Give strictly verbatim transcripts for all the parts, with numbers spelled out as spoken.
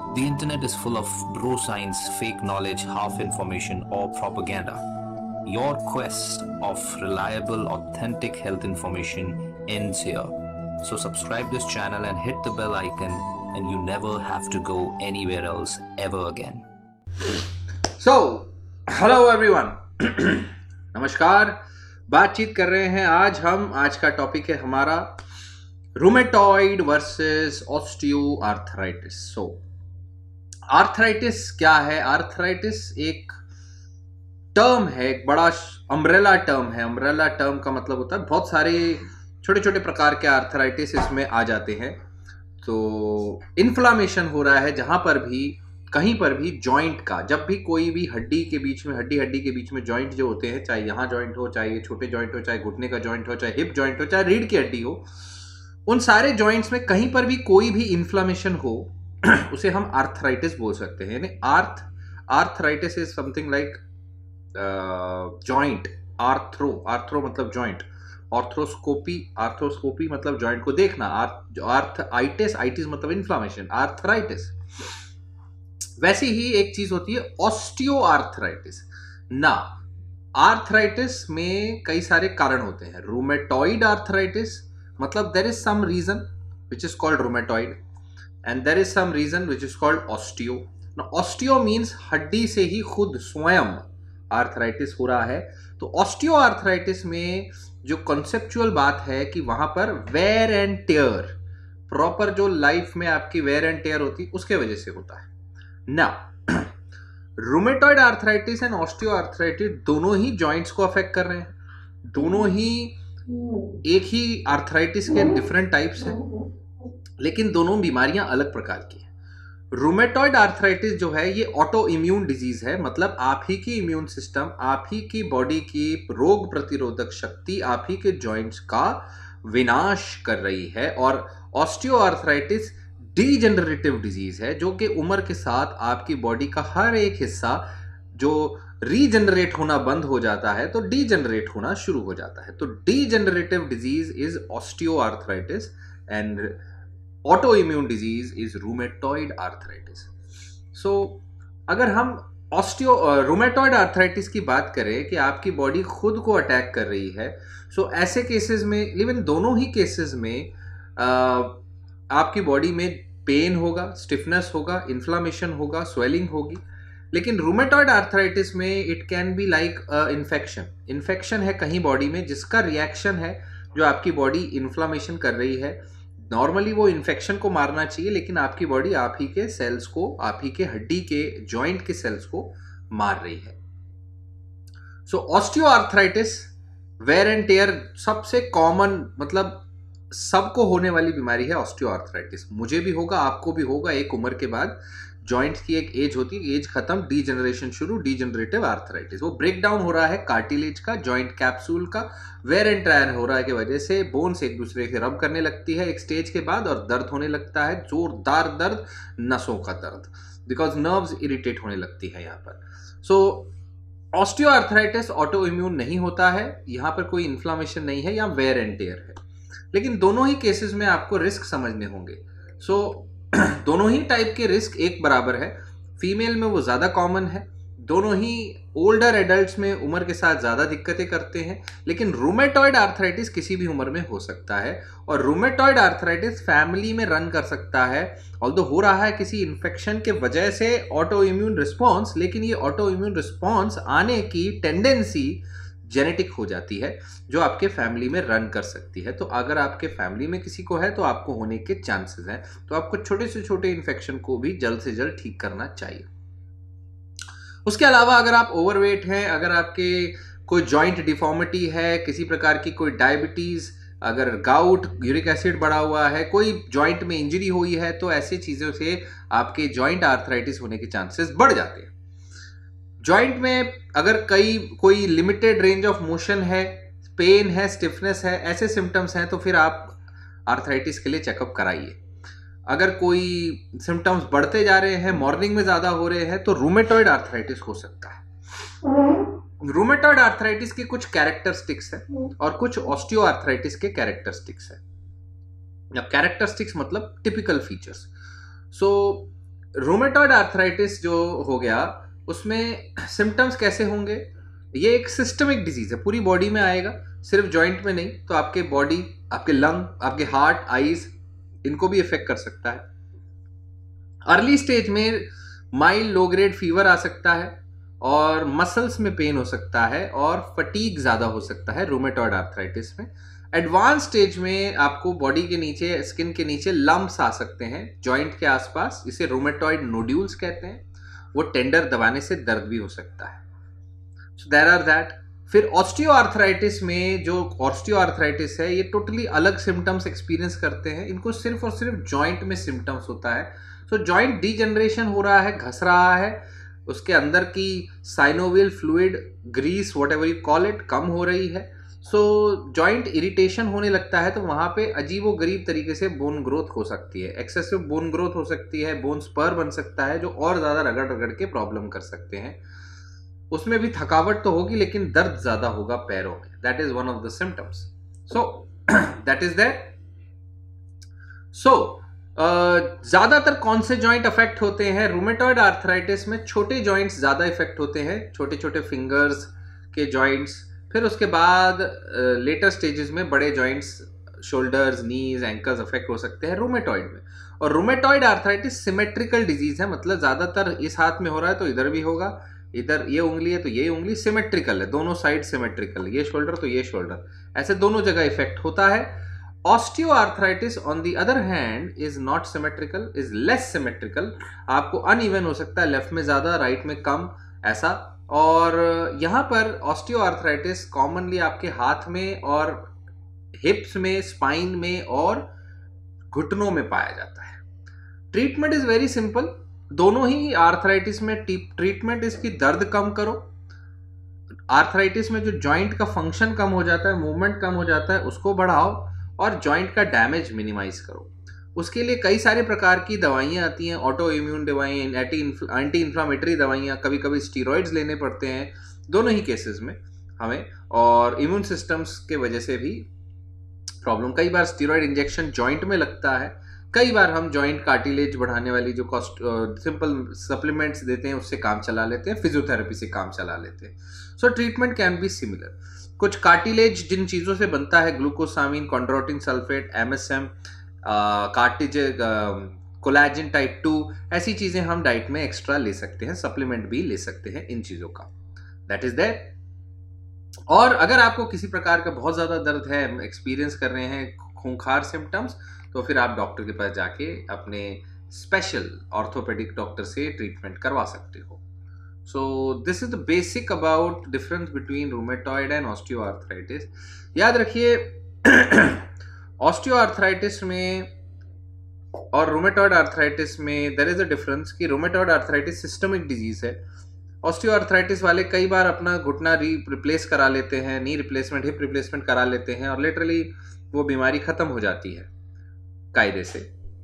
The internet is full of bro science, fake knowledge, half information, or propaganda. Your quest of reliable, authentic health information ends here. So subscribe this channel and hit the bell icon, and you never have to go anywhere else ever again. So, hello everyone. नमस्कार. बातचीत कर रहे हैं आज हम. आज का topic है हमारा rheumatoid versus osteoarthritis. So arthritis क्या है? आर्थराइटिस एक टर्म है, एक बड़ा अम्ब्रेला टर्म है. अम्ब्रेला टर्म का मतलब होता है बहुत सारे छोटे छोटे प्रकार के आर्थराइटिस इसमें आ जाते हैं. तो इन्फ्लामेशन हो रहा है जहां पर भी, कहीं पर भी जॉइंट का, जब भी कोई भी हड्डी के बीच में, हड्डी हड्डी के बीच में जॉइंट जो होते हैं, चाहे यहाँ जॉइंट हो, चाहे ये छोटे जॉइंट हो, चाहे घुटने का जॉइंट हो, चाहे हिप जॉइंट हो, चाहे रीढ़ की हड्डी हो, उन सारे जॉइंट्स में कहीं पर भी कोई भी इन्फ्लामेशन हो उसे हम आर्थराइटिस बोल सकते हैं. यानी arth arthritis is something like joint. Arthro arthro मतलब जॉइंट. ऑर्थ्रोस्कोपी आर्थ्रोस्कोपी मतलब जॉइंट को देखना. आर्थ आर्थाइटिस आइटिस मतलब इन्फ्लामेशन. आर्थराइटिस. वैसी ही एक चीज होती है ऑस्टियोआर्थराइटिस. ना, आर्थराइटिस में कई सारे कारण होते हैं. रूमेटॉइड आर्थराइटिस मतलब there is some reason which is called rheumatoid and there is some reason which is called osteo. Osteo means हड्डी से ही खुद स्वयं आर्थराइटिस हो रहा है. तो ऑस्टियोआर्थराइटिस में जो कॉन्सेप्चुअल बात है कि वहां पर वेयर एंड टेयर, प्रॉपर जो लाइफ में आपकी वेयर एंड टेयर होती है उसके वजह से होता है. Now, rheumatoid arthritis and osteoarthritis दोनों ही जॉइंट्स को अफेक्ट कर रहे हैं. दोनों ही एक ही आर्थराइटिस के डिफरेंट टाइप्स हैं, लेकिन दोनों बीमारियां अलग प्रकार की हैं. रूमेटॉइड आर्थराइटिस जो है ये ऑटो इम्यून डिजीज है. मतलब आप ही की इम्यून सिस्टम, आप ही की बॉडी की रोग प्रतिरोधक शक्ति आप ही के जॉइंट्स का विनाश कर रही है. और ऑस्टियोआर्थराइटिस डीजेनरेटिव डिजीज है, जो कि उम्र के साथ आपकी बॉडी का हर एक हिस्सा जो रीजनरेट होना बंद हो जाता है तो डीजेनरेट होना शुरू हो जाता है. तो degenerative disease is osteoarthritis and autoimmune disease is rheumatoid arthritis. So अगर हम ऑस्टियो रूमेटॉइड आर्थराइटिस की बात करें कि आपकी बॉडी खुद को अटैक कर रही है, सो so ऐसे केसेस में, इवन दोनों ही केसेस में आ, आपकी बॉडी में पेन होगा, स्टिफनेस होगा, इन्फ्लामेशन होगा, स्वेलिंग होगी. लेकिन रूमेटॉइड आर्थराइटिस में it can be like infection. Infection है कहीं बॉडी में जिसका रिएक्शन है, जो आपकी बॉडी इन्फ्लामेशन कर रही है. नॉर्मली वो इन्फेक्शन को मारना चाहिए, लेकिन आपकी बॉडी आप ही के सेल्स को, आप ही के हड्डी के जॉइंट के सेल्स को मार रही है. So osteoarthritis, wear and tear, सबसे कॉमन, मतलब सबको होने वाली बीमारी है ऑस्टियोआर्थराइटिस. मुझे भी होगा, आपको भी होगा. एक उम्र के बाद जॉइंट की एक एज होती है, एज खत्म, डीजेनरेशन शुरू, डीजेनरेटिव आर्थराइटिस. वो ब्रेक डाउन हो रहा है कार्टिलेज का, जॉइंट कैप्सूल का, वेयर एंड टेयर हो रहा है की वजह से बोन्स एक दूसरे से रब करने लगती है एक स्टेज के बाद, और दर्द होने लगता है, जोरदार दर्द, नसों का दर्द, बिकॉज नर्व्स इरिटेट होने लगती है यहाँ पर. सो ऑस्टियोआर्थराइटिस ऑटो इम्यून नहीं होता है, यहाँ पर कोई इन्फ्लामेशन नहीं है, यहाँ वेयर एंड टेयर है. लेकिन दोनों ही केसेस में आपको रिस्क समझने होंगे. सो so, दोनों ही टाइप के रिस्क एक बराबर है. फीमेल में वो ज़्यादा कॉमन है. दोनों ही ओल्डर एडल्ट्स में उम्र के साथ ज़्यादा दिक्कतें करते हैं. लेकिन रूमेटॉइड आर्थराइटिस किसी भी उम्र में हो सकता है, और रूमेटॉइड आर्थराइटिस फैमिली में रन कर सकता है. ऑल्दो हो रहा है किसी इन्फेक्शन के वजह से ऑटो इम्यून रिस्पॉन्स, लेकिन ये ऑटो इम्यून रिस्पॉन्स आने की टेंडेंसी जेनेटिक हो जाती है, जो आपके फैमिली में रन कर सकती है. तो अगर आपके फैमिली में किसी को है तो आपको होने के चांसेस हैं. तो आपको छोटे से छोटे इन्फेक्शन को भी जल्द से जल्द ठीक करना चाहिए. उसके अलावा अगर आप ओवरवेट हैं, अगर आपके कोई जॉइंट डिफॉर्मिटी है, किसी प्रकार की कोई डायबिटीज, अगर गाउट, यूरिक एसिड बढ़ा हुआ है, कोई जॉइंट में इंजरी हुई है, तो ऐसी चीज़ों से आपके जॉइंट आर्थराइटिस होने के चांसेस बढ़ जाते हैं. जॉइंट में अगर कई कोई लिमिटेड रेंज ऑफ मोशन है, पेन है, स्टिफनेस है, ऐसे सिम्टम्स हैं, तो फिर आप आर्थराइटिस के लिए चेकअप कराइए. अगर कोई सिम्टम्स बढ़ते जा रहे हैं, मॉर्निंग में ज़्यादा हो रहे हैं, तो रूमेटॉइड आर्थराइटिस हो सकता है. रूमेटॉइड आर्थराइटिस के कुछ कैरेक्टरिस्टिक्स हैं और कुछ ऑस्टियोआर्थराइटिस के कैरेक्टरिस्टिक्स हैं. अब कैरेक्टरिस्टिक्स मतलब typical features. So rheumatoid arthritis जो हो गया उसमें सिम्टम्स कैसे होंगे? ये एक सिस्टमिक डिजीज है, पूरी बॉडी में आएगा, सिर्फ जॉइंट में नहीं। तो आपके बॉडी, आपके लंग, आपके हार्ट, आईज, इनको भी इफेक्ट कर सकता है। अर्ली स्टेज में माइल्ड लो ग्रेड फीवर आ सकता है और मसल्स में पेन हो सकता है और फटीग ज्यादा हो सकता है रूमेटॉइड आर्थराइटिस में। एडवांस स्टेज में आपको बॉडी के नीचे, स्किन के नीचे लंप्स आ सकते हैं जॉइंट के आसपास, इसे रूमेटॉइड नोड्यूल्स कहते हैं। वो टेंडर दबाने से दर्द भी हो सकता है। So there are that. फिर ऑस्टियोआर्थराइटिस में, जो ऑस्टियोआर्थराइटिस है, ये टोटली अलग सिम्टम्स एक्सपीरियंस करते हैं। इनको सिर्फ और सिर्फ जॉइंट में सिम्टम्स होता है। सो जॉइंट डीजनरेशन हो रहा है, घस रहा है, उसके अंदर की synovial fluid, grease, whatever you call it, कम हो रही है। सो जॉइंट इरिटेशन होने लगता है, तो वहां पे अजीबो गरीब तरीके से बोन ग्रोथ हो सकती है, एक्सेसिव बोन ग्रोथ हो सकती है, बोन स्पर बन सकता है, जो और ज्यादा रगड़ रगड़ के प्रॉब्लम कर सकते हैं। उसमें भी थकावट तो होगी लेकिन दर्द ज्यादा होगा पैरों में। That is one of the symptoms. So that is that. So ज्यादातर कौन से जॉइंट अफेक्ट होते हैं रूमेटॉइड आर्थराइटिस में? छोटे जॉइंट्स ज्यादा इफेक्ट होते हैं, छोटे छोटे फिंगर्स के जॉइंट्स। फिर उसके बाद लेटर स्टेजेस में बड़े joints, shoulders, knees, ankles affect हो सकते हैं रूमेटॉइड में। और रूमेटॉइड आर्थराइटिस सिमेट्रिकल डिजीज है, मतलब ज्यादातर इस हाथ में हो रहा है तो इधर भी होगा, इधर ये उंगली है तो ये उंगली, सिमेट्रिकल है, दोनों साइड सिमेट्रिकल, ये शोल्डर तो ये शोल्डर, ऐसे दोनों जगह इफेक्ट होता है। Osteoarthritis on the other hand is not symmetrical, is less symmetrical. आपको अनइवन हो सकता है, लेफ्ट में ज्यादा, राइट में कम, ऐसा। और यहां पर ऑस्टियोआर्थराइटिस कॉमनली आपके हाथ में और हिप्स में, स्पाइन में और घुटनों में पाया जाता है। Treatment is very simple. दोनों ही आर्थराइटिस में ट्रीटमेंट इसकी दर्द कम करो। आर्थराइटिस में जो जॉइंट का फंक्शन कम हो जाता है, मूवमेंट कम हो जाता है, उसको बढ़ाओ और जॉइंट का डैमेज मिनिमाइज करो। उसके लिए कई सारे प्रकार की दवाइयाँ आती हैं, ऑटो इम्यून दवाइयाँ, एंटी इन्फ्लामेटरी दवाइयाँ, कभी कभी स्टीरॉइड्स लेने पड़ते हैं दोनों ही केसेस में हमें। और इम्यून सिस्टम्स के वजह से भी प्रॉब्लम, कई बार स्टीरॉइड इंजेक्शन जॉइंट में लगता है, कई बार हम जॉइंट कार्टिलेज बढ़ाने वाली जो कॉस्ट सिंपल सप्लीमेंट्स देते हैं उससे काम चला लेते हैं, फिजियोथेरेपी से काम चला लेते हैं। So treatment can be similar. कुछ कार्टिलेज जिन चीज़ों से बनता है, ग्लूकोसामिन, कॉन्ड्रोटिन सल्फेट, एमएसएम, कार्टिज, कोलैजन टाइप टू, ऐसी चीज़ें हम डाइट में एक्स्ट्रा ले सकते हैं, सप्लीमेंट भी ले सकते हैं इन चीज़ों का। That is that. और अगर आपको किसी प्रकार का बहुत ज़्यादा दर्द है, एक्सपीरियंस कर रहे हैं खूंखार सिम्टम्स, तो फिर आप डॉक्टर के पास जाके अपने स्पेशल ऑर्थोपेडिक डॉक्टर से ट्रीटमेंट करवा सकते हो। So this is the basic about difference between rheumatoid and osteoarthritis. याद रखिए ऑस्टियोआर्थराइटिस में और रूमेटॉइड आर्थराइटिस में देयर इज अ डिफरेंस कि रूमेटॉइड आर्थराइटिस सिस्टमिक डिजीज है। ऑस्टियोआर्थराइटिस वाले कई बार अपना घुटना री रिप्लेस करा लेते हैं, नी रिप्लेसमेंट, हिप रिप्लेसमेंट करा लेते हैं और लिटरली वो बीमारी खत्म हो जाती है कायदे से।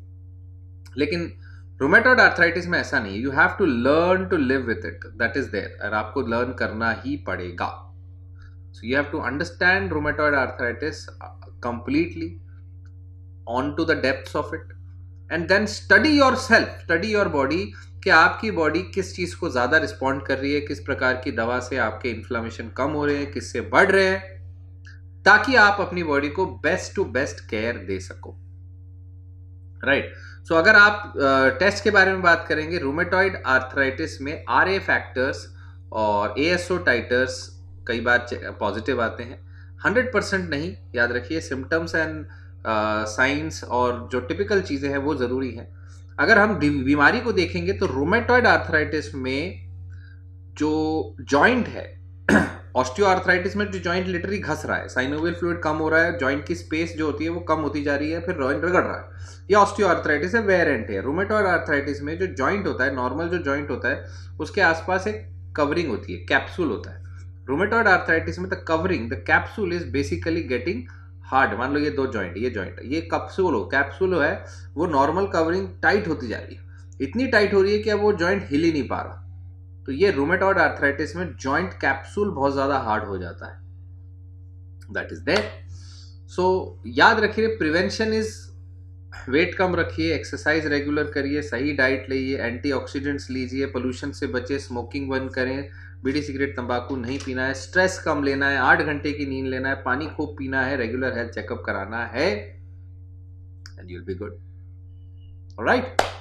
लेकिन रूमेटॉइड आर्थराइटिस में ऐसा नहीं है। You have to learn to live with it, that is there, और आपको लर्न करना ही पड़ेगा। So you have to understand rheumatoid arthritis completely on to the depths of it and then study yourself, study your body, कि आपकी body किस चीज को ज्यादा रिस्पॉन्ड कर रही है, किस प्रकार की दवा से आपके इन्फ्लेमेशन कम हो रहे हैं, किससे बढ़ रहे हैं, ताकि आप अपनी बॉडी को बेस्ट टू बेस्ट केयर दे सको। Right right. सो so, अगर आप टेस्ट uh, के बारे में बात करेंगे, रूमेटॉइड आर्थराइटिस में आर ए फैक्टर्स और ए एस ओ टाइटर्स कई बार पॉजिटिव आते हैं, हंड्रेड परसेंट नहीं, याद रखिए। सिम्टम्स एंड साइंस और जो टिपिकल चीज़ें हैं वो ज़रूरी हैं। अगर हम बीमारी को देखेंगे तो रूमेटॉइड आर्थराइटिस में जो जॉइंट है, ऑस्टियोआर्थराइटिस में जो जॉइंट लिटरली घस रहा है, साइनोवियल फ्लूइड कम हो रहा है, जॉइंट की स्पेस जो होती है वो कम होती जा रही है, फिर जॉइंट रगड़ रहा है, ये ऑस्टियोआर्थराइटिस है, wear and tear. Rheumatoid arthritis में जो जॉइंट होता है, नॉर्मल जो जॉइंट होता है, उसके आसपास एक कवरिंग होती है, कैप्सूल होता है। रूमेटॉइड आर्थराइटिस में the covering, the capsule is basically getting hard. मान लो ये दो जॉइंट, ये जॉइंट, ये कैप्सूल हो कैप्सूल है, वो नॉर्मल कवरिंग टाइट होती जा रही है, इतनी टाइट हो रही है कि अब वो जॉइंट हिल ही नहीं पा रहा। तो ये रूमेटॉइड आर्थराइटिस में जॉइंट कैप्सूल बहुत ज्यादा हार्ड हो जाता है। That is there. सो याद रखिए, प्रिवेंशन इज वेट कम रखिए, एक्सरसाइज रेगुलर करिए, सही डाइट लीजिए, एंटीऑक्सीडेंट्स लीजिए, पोल्यूशन से बचे, स्मोकिंग बंद करें, बीड़ी सिगरेट तंबाकू नहीं पीना है, स्ट्रेस कम लेना है, आठ घंटे की नींद लेना है, पानी खूब पीना है, रेगुलर हेल्थ चेकअप कराना है, and you will be good. Alright.